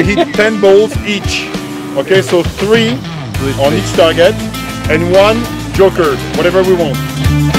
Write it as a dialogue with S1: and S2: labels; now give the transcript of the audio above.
S1: we hit 10 balls each. Okay, so 3 on each target and 1 joker, whatever we want.